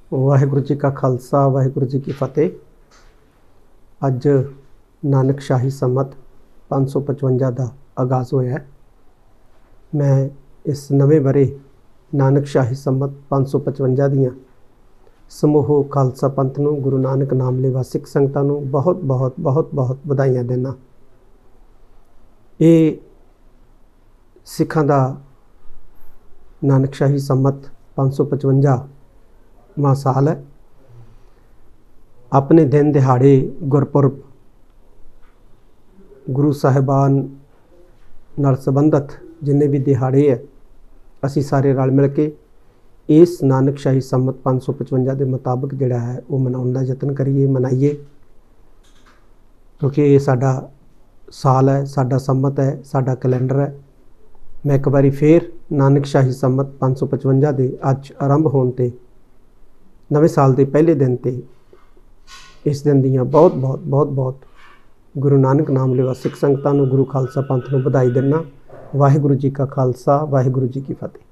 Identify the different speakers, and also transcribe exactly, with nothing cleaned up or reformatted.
Speaker 1: वाहिगुरू जी का खालसा वाहिगुरू जी की फतेह। अज नानक शाही संमत पाँच सौ पचवंजा का आगाज़ होया है। मैं इस नवे बरे नानक शाही संमत पाँच सौ पचवंजा दियाँ समूह खालसा पंथ नूं गुरु नानक नाम लेवा सिख संगतां नूं बहुत बहुत बहुत बहुत बधाइयां देना। ये सिखां दा नानक शाही संमत पाँच सौ पचवंजा मां साल है। अपने दिन दिहाड़े गुरपुरब गुरु साहिबान नाल संबंधित जिन्ने भी दिहाड़े है असी सारे रल मिल के इस नानक शाही संमत पाँच सौ पचवंजा के मुताबिक जिहड़ा है वो मनाउण दा यतन करिए, मनाइए, क्योंकि ये साडा साल है, साडा संमत है, साडा कैलेंडर है। मैं एक बारी फिर नानक शाही संमत पाँच सौ पचवंजा के अज आरंभ होने ते नवे साल के पहले दिन ते इस दिन दियाँ बहुत बहुत बहुत बहुत गुरु नानक नाम लेवा सिख संगतां नूं गुरु खालसा पंथ नूं बधाई देना। वाहिगुरू जी का खालसा वाहिगुरू जी की फतेह।